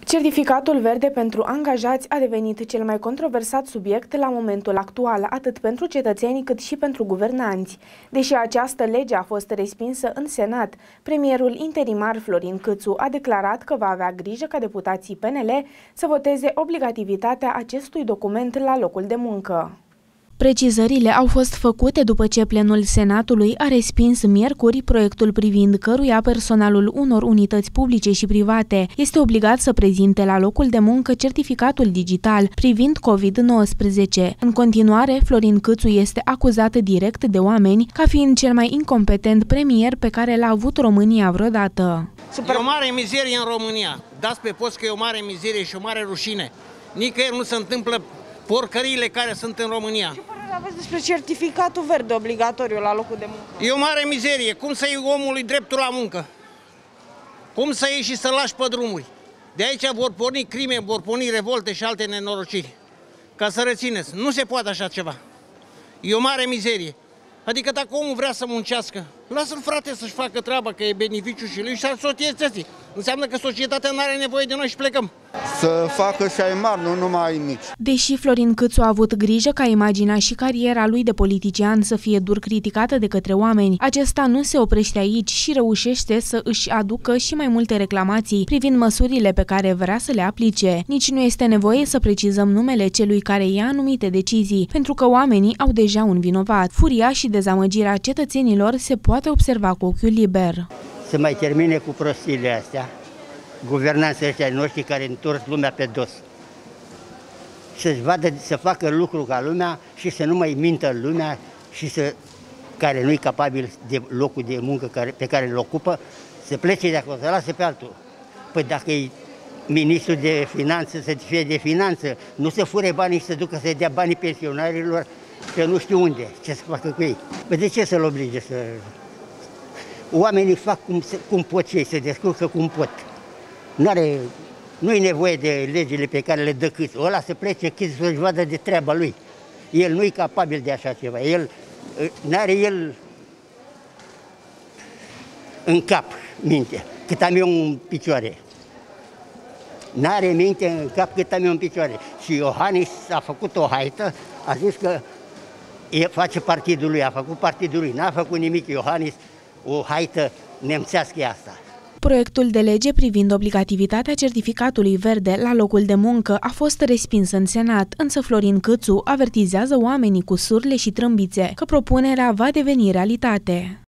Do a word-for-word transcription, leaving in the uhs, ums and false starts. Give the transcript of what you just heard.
Certificatul verde pentru angajați a devenit cel mai controversat subiect la momentul actual, atât pentru cetățeni cât și pentru guvernanți. Deși această lege a fost respinsă în Senat, premierul interimar Florin Câțu a declarat că va avea grijă ca deputații P N L să voteze obligativitatea acestui document la locul de muncă. Precizările au fost făcute după ce plenul Senatului a respins miercuri proiectul privind căruia personalul unor unități publice și private este obligat să prezinte la locul de muncă certificatul digital privind COVID nouăsprezece. În continuare, Florin Câțu este acuzat direct de oameni ca fiind cel mai incompetent premier pe care l-a avut România vreodată. E o mare mizerie în România. Dați pe post că e o mare mizerie și o mare rușine. Nicăieri nu se întâmplă porcăriile care sunt în România. Ce părere aveți despre certificatul verde obligatoriu la locul de muncă? E o mare mizerie. Cum să iei omului dreptul la muncă? Cum să iei și să lași pe drumuri? De aici vor porni crime, vor porni revolte și alte nenorociri. Ca să rețineți, nu se poate așa ceva. E o mare mizerie. Adică dacă omul vrea să muncească, lasă-l, frate, să-și facă treaba, că e beneficiu și lui și al societății. Înseamnă că societatea nu are nevoie de noi și plecăm. Să facă și ai mari, nu numai ai mici. Deși Florin Câțu a avut grijă ca imaginea și cariera lui de politician să fie dur criticată de către oameni, acesta nu se oprește aici și reușește să își aducă și mai multe reclamații privind măsurile pe care vrea să le aplice. Nici nu este nevoie să precizăm numele celui care ia anumite decizii, pentru că oamenii au deja un vinovat. Furia și dezamăgirea cetățenilor se poate observa cu ochiul liber. Să mai termine cu prostiile astea, guvernanții ăștia noștri care întorc lumea pe dos. Să-și vadă, să facă lucru ca lumea și să nu mai mintă lumea și să, care nu e capabil de locul de muncă care, pe care îl ocupă, să plece de acolo, să lase pe altul. Păi dacă e ministrul de finanțe, să fie de finanță, nu să fure banii și să ducă să dea banii pensionarilor pe nu știu unde, ce să facă cu ei. Păi de ce să-l oblige să... Oamenii fac cum, cum pot ei, se descurcă cum pot. N-are, nu-i nevoie de legile pe care le dă Câțu. Ăla să plece Câțu să-și vadă de treaba lui. El nu-i capabil de așa ceva. El n-are el în cap minte, cât am eu în picioare. N-are minte în cap cât am eu în picioare. Și Iohannis a făcut o haită, a zis că e, face partidul lui, a făcut partidul lui, n-a făcut nimic Iohannis. O haită nemțească asta. Proiectul de lege privind obligativitatea certificatului verde la locul de muncă a fost respins în Senat, însă Florin Câțu avertizează oamenii cu surle și trâmbițe că propunerea va deveni realitate.